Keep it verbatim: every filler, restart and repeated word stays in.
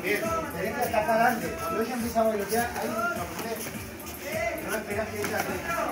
Bien, tenés que atacar antes. Cuando ella empieza a bailotear, ahí lo pones. No esperás que ella...